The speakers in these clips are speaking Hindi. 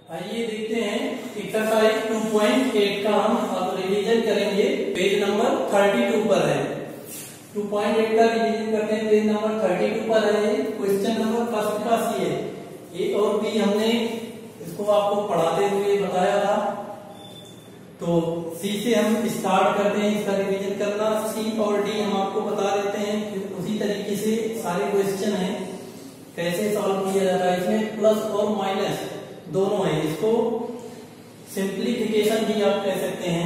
आइए देखते हैं एक्सरसाइज 2.8 का हम अब रिवीजन करेंगे। पेज नंबर 32 पर है। 2.8 का रिवीजन करते हैं, पेज नंबर 32 पर है। क्वेश्चन नंबर फर्स्ट का सी है। ए और बी हमने इसको आपको पढ़ाते हुए बताया था, तो सी से हम स्टार्ट करते हैं इसका रिवीजन करना। सी और डी हम आपको बता देते हैं, फिर उसी तरीके से सारे क्वेश्चन हैं कैसे सॉल्व किया जाता है। इसमें प्लस और माइनस दोनों है, इसको सिंप्लीफिकेशन भी आप कह सकते हैं।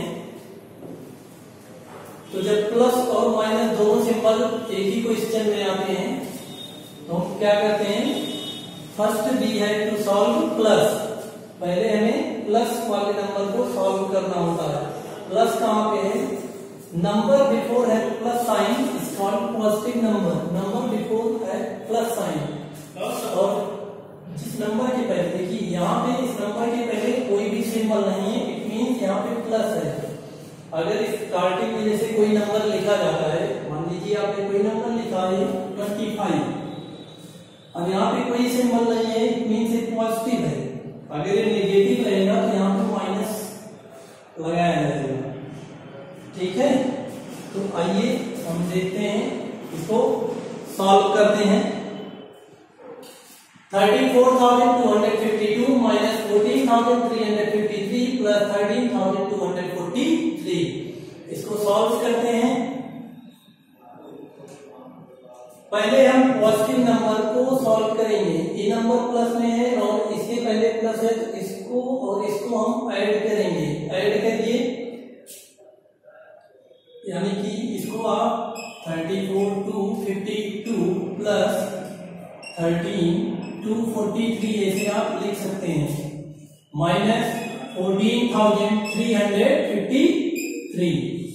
तो जब प्लस और माइनस दोनों सिंबल एक ही क्वेश्चन में आते हैं तो हम क्या करते हैं, first we have to solve plus. पहले हमें प्लस वाले नंबर को सॉल्व करना होता है। प्लस कहां पे है, नंबर बिफोर है plus sign is called positive number. Number before है प्लस साइन, और जिस नंबर के पहले देखिए यहाँ पे इस नंबर के पहले कोई भी सिंबल नहीं है, इट मीन्स यहाँ पे प्लस है। अगर स्टार्टिंग में जैसे कोई नंबर लिखा जाता है, मान लीजिए आपने कोई नंबर लिखा है 25, अब यहाँ पे कोई सिंबल नहीं है, इट मीन्स ये पॉजिटिव है। अगर ये नेगेटिव रहेगा तो यहाँ पे माइनस लगाया जाएगा। ठीक है, तो आइए हम देखते हैं, इसको सॉल्व करते हैं। 34,252 माइनस 14,353 प्लस 13,243, इसको सॉल्व करते हैं। पहले हम पॉजिटिव नंबर को सॉल्व करेंगे। ये नंबर प्लस में है और इसके पहले प्लस है, तो इसको और इसको हम ऐड करेंगे। ऐड करिए, यानी कि इसको आप 34,252 प्लस 13,243 ऐसे आप लिख सकते हैं, माइनस 14,353।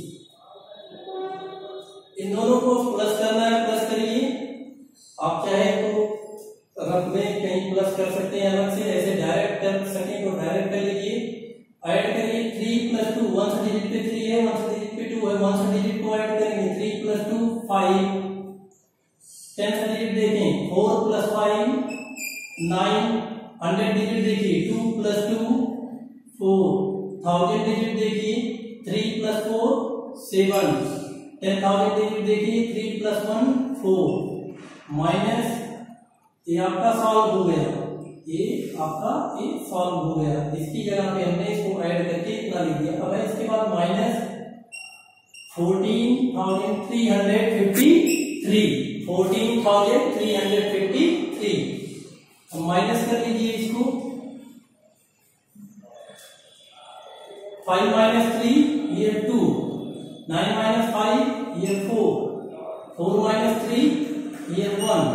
इन दोनों को प्लस करना है, प्लस करिए। आप चाहे तो रफ में कहीं प्लस कर सकते हैं, अलग से ऐसे डायरेक्ट कर सके तो डायरेक्ट कर लीजिए। ऐड करिए 3 + 2, 1 से डिजिट पे 3 है, 1 से डिजिट पे 2 है, 1 से डिजिट को ऐड करेंगे। 3 + 2 5, 10 से डिजिट देखें 4 + 5 9, 100 डिजिट देखिए 2 + 2 4, 1000 डिजिट देखिए 3 + 4 7, 10,000 डिजिट देखिए 3 + 1 4, माइनस ये आपका सॉल्व हो गया। ये आपका ये सॉल्व हो गया। इसकी जगह पे हमने इसको ऐड करके इतना लिख दिया। अब इसके बाद माइनस 14,353, 14,353। अब माइनस कर लीजिए इसको। 5 - 3 ये 2, 9 - 5 ये 4, 4 - 3 ये 1,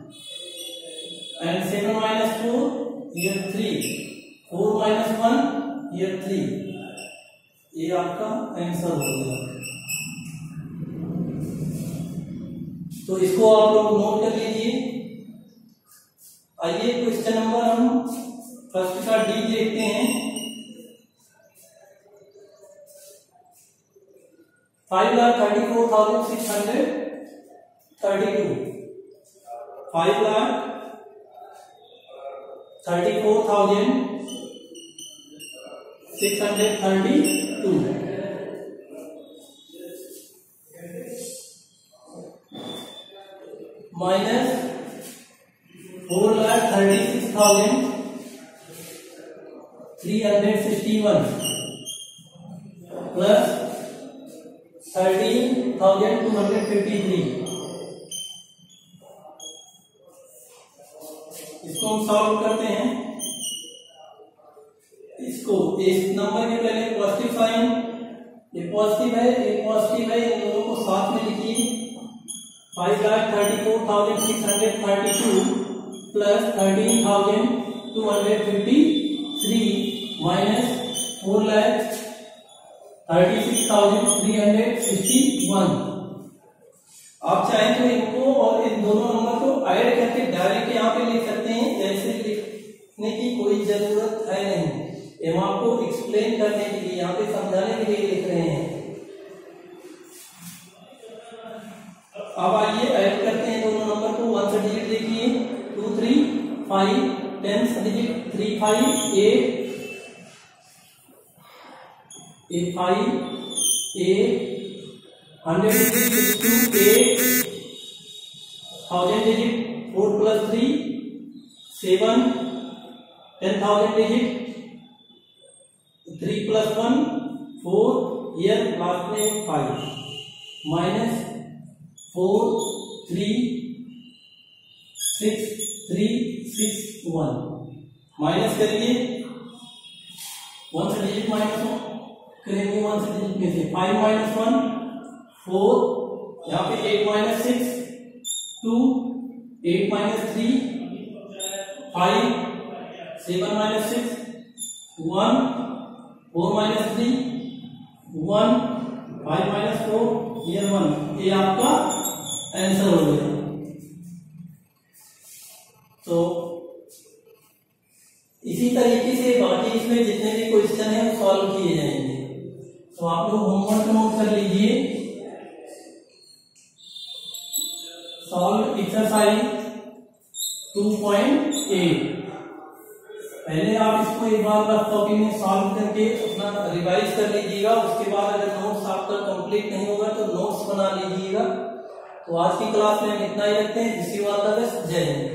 and 7 - 4 ये 3, 4 - 1 ये 3। ये आपका आंसर हो गया। तो इसको आप लोग नोट कर लीजिए। आइए क्वेश्चन नंबर हम फर्स्ट का डी देखते हैं। 5,34,632, 5,34,632 माइनस 4,36,361 प्लस 13,253। इसको हम सॉल्व करते हैं। इसको इस नंबर के पहले पॉजिटिव साइन, ये पॉजिटिव है, ये पॉजिटिव है, इन दोनों को साथ में लिखिए। 5,34,632 प्लस 13,253 माइनस 4,36,361। आप चाहें तो इनको और इन दोनों नंबर को ऐड करके डायरेक्ट यहाँ पे लिख सकते हैं, ऐसे लिखने की कोई जरूरत है नहीं। हम आपको एक्सप्लेन करने के लिए, यहाँ पे समझाने के लिए लिख रहे हैं। अब आइए ऐड करते हैं दोनों नंबर को। 1 से डिजिट देखिए 2 3 5, 10 से digit 3 5 100 digit 6 to 8 1000 digit 4 plus 3 7 10,000 digit 3 plus 1 4 here last में 5 minus 4 3 6 3 6 1 माइनस करिए 1 से डिजिट माइनस करेंगे 1 से डिजिट में से 5 minus 1 4 यहाँ पे 8 minus 6 2 8 minus 3 5 7 minus 6 1 4 minus 3 1 5 minus 4 ये 1 ये आपका आंसर हो गया। तो इसी तरीके से बाकी इसमें जितने भी क्वेश्चन है वो सॉल्व किए जाएंगे। तो आप लोग होमवर्क नोट कर लीजिए। Solve exercise 2.8। पहले आप इसको एक बार रफ कॉपी में सॉल्व करके अपना रिवाइज कर लीजिएगा। उसके बाद अगर नोट्स आपका कंप्लीट नहीं होगा तो नोट्स बना लीजिएगा। तो आज की क्लास में इतना ही रखते हैं। इसी बात का जय हिंद।